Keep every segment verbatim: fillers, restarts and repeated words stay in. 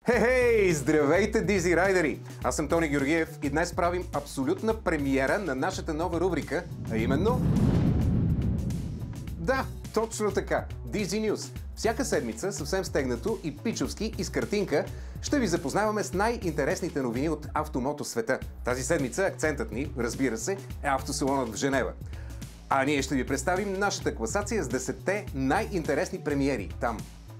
Хей-хей! Здравейте, Дизи Райдери! Аз съм Тони Георгиев и днес правим абсолютна премиера на нашата нова рубрика, а именно... Да, точно така! Дизи News. Всяка седмица, съвсем стегнато и пичовски и с картинка, ще ви запознаваме с най-интересните новини от автомото света. Тази седмица акцентът ни, разбира се, е автосалонът в Женева. А ние ще ви представим нашата класация с десетте най-интересни премиери там.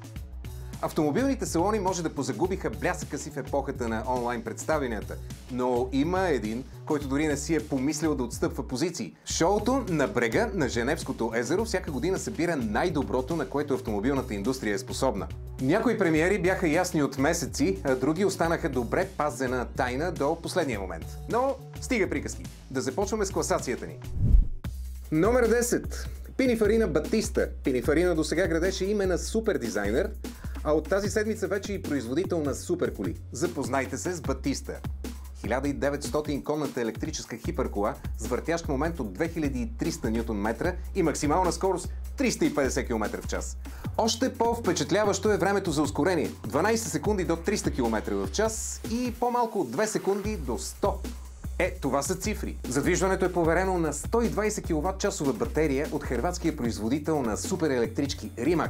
Автомобилните салони може да позагубиха блясъка си в епохата на онлайн представенията, но има един, който дори не си е помислил да отстъпва позиции. Шоуто на брега на Женевското езеро всяка година събира най-доброто, на което автомобилната индустрия е способна. Някои премиери бяха ясни от месеци, а други останаха добре пазена тайна до последния момент. Но стига приказки. Да започваме с класацията ни. Номер десет. Пинифарина Батиста. Пинифарина досега градеше име на супер дизайнер, а от тази седмица вече и производител на супер коли. Запознайте се с Батиста. хиляда и деветстотин конната електрическа хиперкола с въртящ момент от две хиляди и триста нютон метра и максимална скорост триста и петдесет километра в час. Още по-впечатляващо е времето за ускорение. дванадесет секунди до триста километра в час и по-малко от две секунди до сто. Е, това са цифри. Задвижването е поверено на сто и двадесет киловат-часова батерия от хърватския производител на супер електрички Rimac.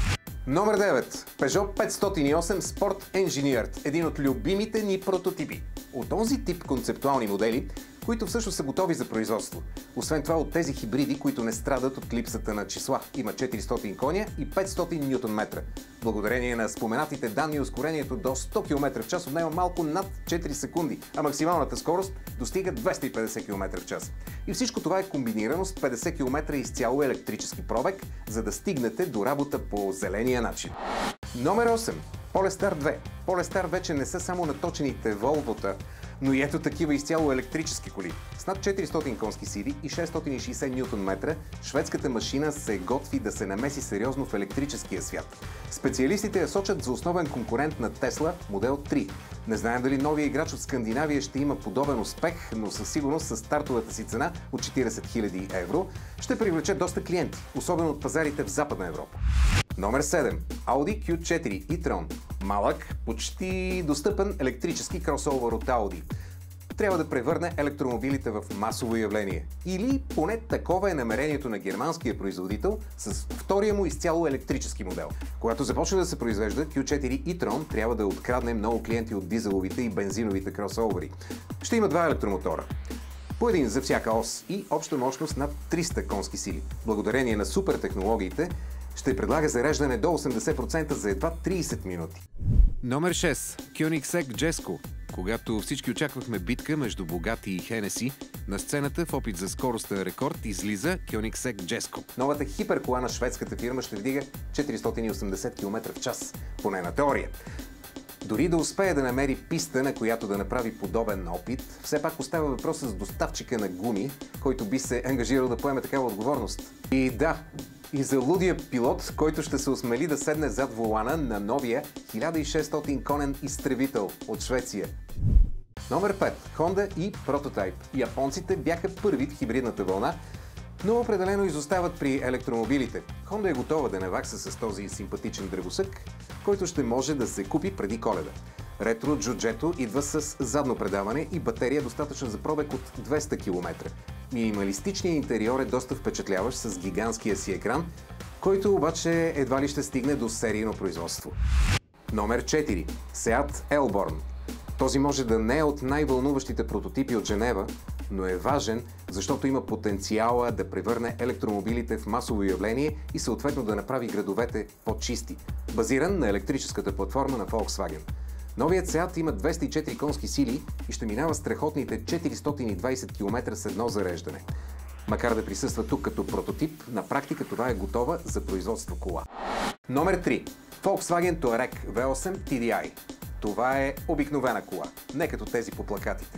Номер девет. Peugeot петстотин и осем Sport Engineered. Един от любимите ни прототипи. От този тип концептуални модели, които всъщност са готови за производство. Освен това от тези хибриди, които не страдат от липсата на числа. Има четиристотин коня и петстотин нютон метра. Благодарение на споменатите данни, ускорението до сто километра в час отнема малко над четири секунди, а максималната скорост достига двеста и петдесет километра в час. И всичко това е комбинирано с петдесет километра изцяло електрически пробег, за да стигнете до работа по зеления начин. Номер осем. Polestar две. Polestar вече не са само наточените Volvo-та, но и ето такива изцяло електрически коли. С над четиристотин конски сили и шестстотин и шейсет нютон метра, шведската машина се готви да се намеси сериозно в електрическия свят. Специалистите я сочат за основен конкурент на Tesla Model три. Не знаем дали новия играч от Скандинавия ще има подобен успех, но със сигурност с стартовата си цена от четиридесет хиляди евро ще привлече доста клиенти, особено от пазарите в Западна Европа. Номер седем. Audi Кю четири e-tron. Малък, почти достъпен електрически кросовър от Audi. Трябва да превърне електромобилите в масово явление. Или поне такова е намерението на германския производител с втория му изцяло електрически модел. Когато започне да се произвежда, Кю четири e-tron трябва да открадне много клиенти от дизеловите и бензиновите кросовъри. Ще има два електромотора. По един за всяка ос и обща мощност над триста конски сили. Благодарение на супер технологиите, ще предлага зареждане до осемдесет процента за едва тридесет минути. Номер шест. Koenigsegg Jesko. Когато всички очаквахме битка между Bugatti и Hennessy, на сцената в опит за скоростен рекорд излиза Koenigsegg Jesko. Новата хиперкола на шведската фирма ще вдига четиристотин и осемдесет километра в час, поне на теория. Дори да успее да намери писта, на която да направи подобен опит, все пак остава въпроса с доставчика на гуми, който би се ангажирал да поеме такава отговорност. И да, и за лудия пилот, който ще се осмели да седне зад волана на новия хиляда и шестстотин конен изтребител от Швеция. Номер пет. Honda и Prototype. Японците бяха първи в хибридната вълна, но определено изостават при електромобилите. Honda е готова да навакса с този симпатичен дръгосък, който ще може да се купи преди Коледа. Ретро джуджето идва с задно предаване и батерия достатъчна за пробег от двеста километра. Минималистичният интериор е доста впечатляващ с гигантския си екран, който обаче едва ли ще стигне до серийно производство. Номер четири. Seat Elborn. Този може да не е от най-вълнуващите прототипи от Женева, но е важен, защото има потенциала да превърне електромобилите в масово явление и съответно да направи градовете по-чисти. Базиран на електрическата платформа на Volkswagen. Новият Seat има двеста и четири конски сили и ще минава страхотните четиристотин и двадесет километра с едно зареждане. Макар да присъства тук като прототип, на практика това е готова за производство кола. Номер три. Volkswagen Touareg ви осем Ти Ди Ай. Това е обикновена кола, не като тези по плакатите.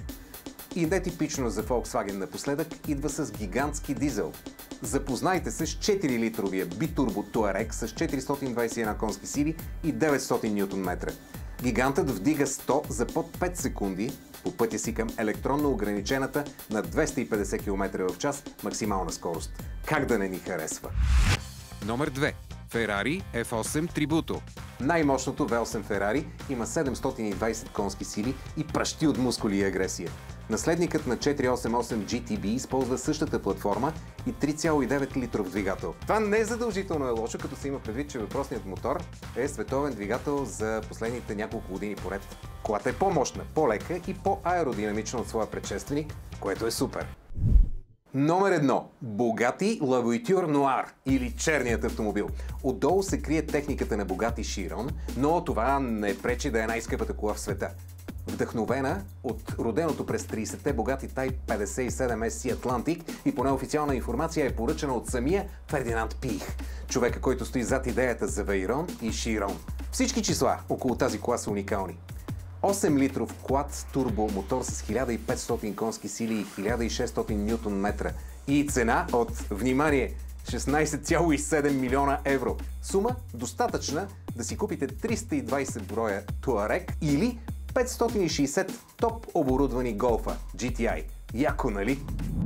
И нетипично за Volkswagen напоследък идва с гигантски дизел. Запознайте се с четири литровия битурбо Touareg с четиристотин двадесет и една конски сили и деветстотин нютон метра. Гигантът вдига сто за под пет секунди по пътя си към електронно ограничената на двеста и петдесет километра в час максимална скорост. Как да не ни харесва? Номер две. Ферари еф осем Tributo. Най-мощното ве осем Ferrari има седемстотин и двадесет конски сили и пращи от мускули и агресия. Наследникът на четиристотин осемдесет и осем джи ти би използва същата платформа и три цяло и девет литров двигател. Това не е задължително е лошо, като се има предвид, че въпросният мотор е световен двигател за последните няколко години поред. Колата е по-мощна, по-лека и по-аеродинамична от своя предшественик, което е супер. Номер едно. Bugatti La Voiture Noire или черният автомобил. Отдолу се крие техниката на Bugatti Chiron, но това не пречи да е най-скъпата кола в света. Вдъхновена от роденото през тридесетте Bugatti Type петдесет и седем ес си Atlantic и по неофициална информация е поръчана от самия Фердинанд Пих, човека, който стои зад идеята за Veyron и Chiron. Всички числа около тази кола са уникални. осем литров quad турбо мотор с хиляда и петстотин конски сили и хиляда и шестстотин нютон метра и цена от, внимание, шестнадесет цяло и седем милиона евро. Сума достатъчна да си купите триста и двадесет броя Touareg или петстотин и шейсет топ оборудвани голфа джи ти ай. Яко, нали?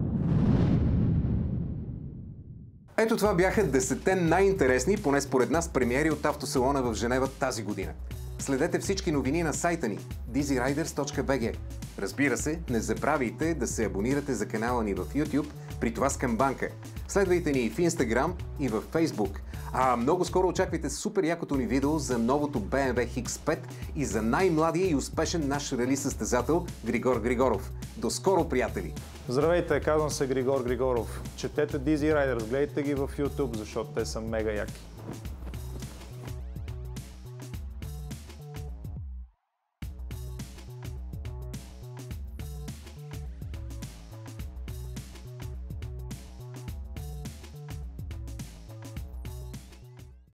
Ето това бяха десетте най-интересни, поне според нас, премиери от автосалона в Женева тази година. Следете всички новини на сайта ни дизи райдърс точка би джи. Разбира се, не забравяйте да се абонирате за канала ни в YouTube, при това с камбанка. Следвайте ни и в Instagram, и в Facebook. А много скоро очаквайте супер якото ни видео за новото би ем дабълю Х пет и за най-младия и успешен наш рали-състезател Григор Григоров. До скоро, приятели! Здравейте, казвам се Григор Григоров. Четете Дизи Райдърс, гледайте ги в YouTube, защото те са мега яки.